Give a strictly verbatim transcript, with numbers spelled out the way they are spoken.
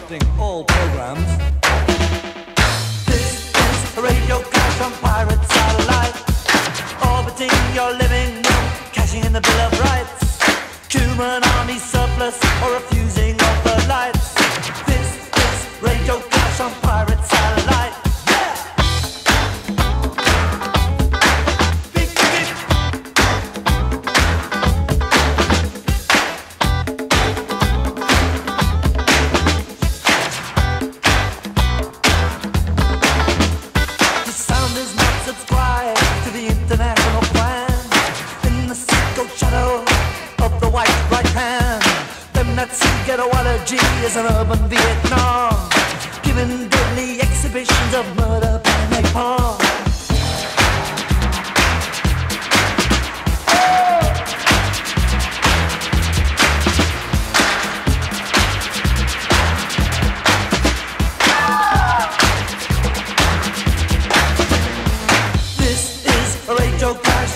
interrupting all programs. This is a radio clash on pirate satellite, orbiting your living room, cashing in the Bill of Rights, human army surplus, or refusing of the lights. This is radio clash on pirate satellite. Is an urban Vietnam, giving deadly exhibitions of murder by napalm. This is a radio clash